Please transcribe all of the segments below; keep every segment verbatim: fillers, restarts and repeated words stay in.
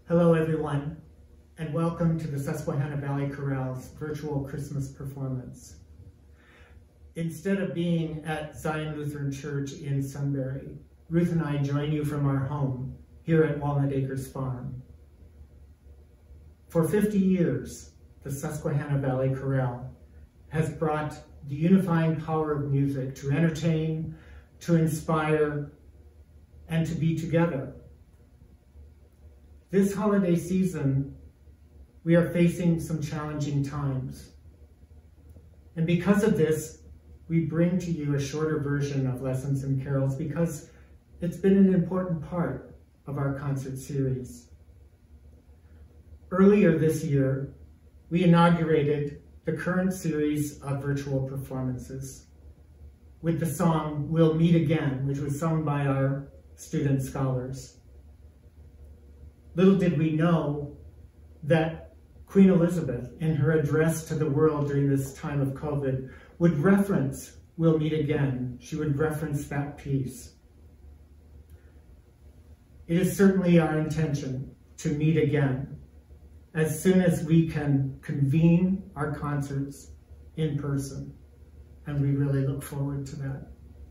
Hello everyone, and welcome to the Susquehanna Valley Chorale's virtual Christmas performance. Instead of being at Zion Lutheran Church in Sunbury, Ruth and I join you from our home here at Walnut Acres Farm. For fifty years, the Susquehanna Valley Chorale has brought the unifying power of music to entertain, to inspire, and to be together. This holiday season, we are facing some challenging times. And because of this, we bring to you a shorter version of Lessons and Carols because it's been an important part of our concert series. Earlier this year, we inaugurated the current series of virtual performances with the song We'll Meet Again, which was sung by our student scholars. Little did we know that Queen Elizabeth, in her address to the world during this time of COVID, would reference We'll Meet Again. She would reference that piece. It is certainly our intention to meet again as soon as we can convene our concerts in person, and we really look forward to that.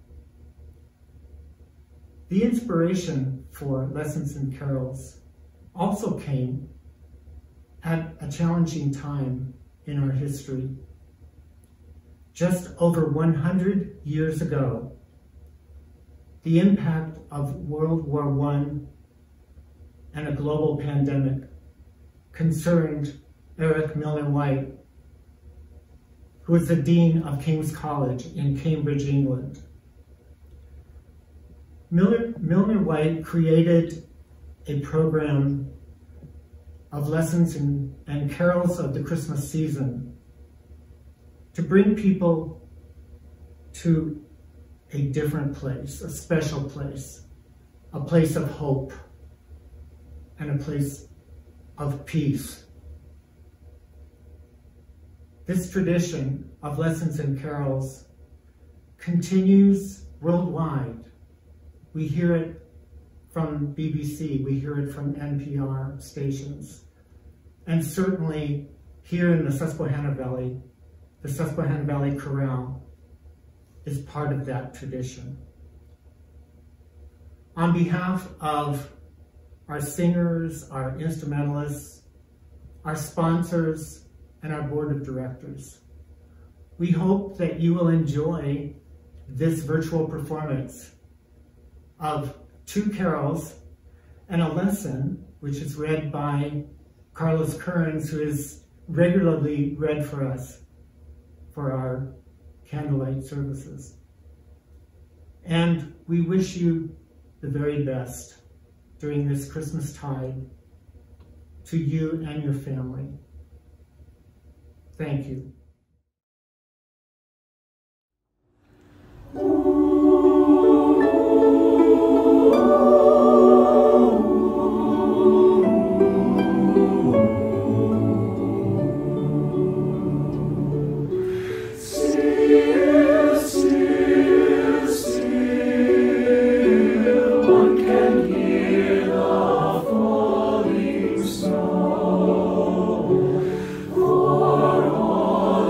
The inspiration for Lessons and Carols also came at a challenging time in our history. Just over one hundred years ago, the impact of World War One and a global pandemic concerned Eric Milner White, who was the Dean of King's College in Cambridge, England. Milner, Milner White created a program of lessons and, and carols of the Christmas season to bring people to a different place, a special place, a place of hope and a place of peace. This tradition of lessons and carols continues worldwide. We hear it from B B C, we hear it from N P R stations. And certainly here in the Susquehanna Valley, the Susquehanna Valley Chorale is part of that tradition. On behalf of our singers, our instrumentalists, our sponsors, and our board of directors, we hope that you will enjoy this virtual performance of two carols and a lesson, which is read by Carlos Kearns, who is regularly read for us for our candlelight services. And we wish you the very best during this Christmas tide to you and your family. Thank you. For all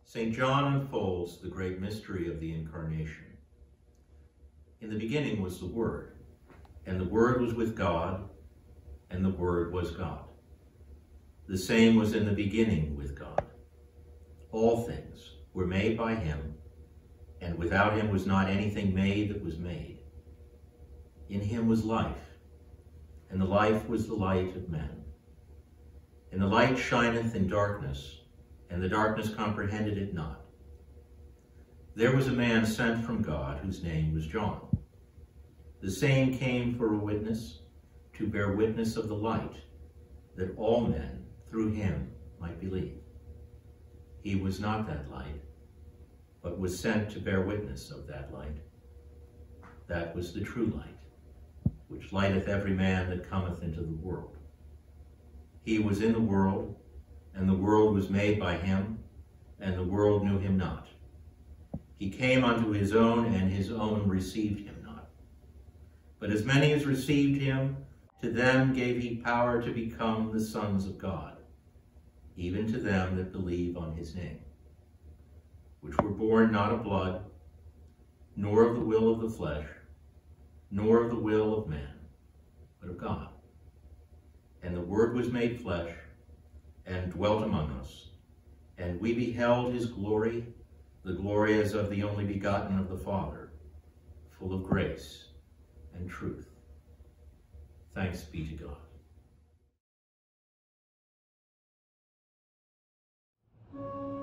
Saint John unfolds the great mystery of the Incarnation. In the beginning was the Word, and the Word was with God, and the Word was God. The same was in the beginning with God. All things were made by him, and without him was not anything made that was made. In him was life, and the life was the light of men. And the light shineth in darkness, and the darkness comprehended it not. There was a man sent from God, whose name was John. The same came for a witness, to bear witness of the light, that all men through him might believe. He was not that light, but was sent to bear witness of that light. That was the true light, which lighteth every man that cometh into the world. He was in the world, and the world was made by him, and the world knew him not. He came unto his own, and his own received him not. But as many as received him, to them gave he power to become the sons of God, even to them that believe on his name, which were born not of blood, nor of the will of the flesh, nor of the will of man, but of God. And the Word was made flesh, and dwelt among us, and we beheld his glory, the glory as of the only begotten of the Father, full of grace and truth. Thanks be to God.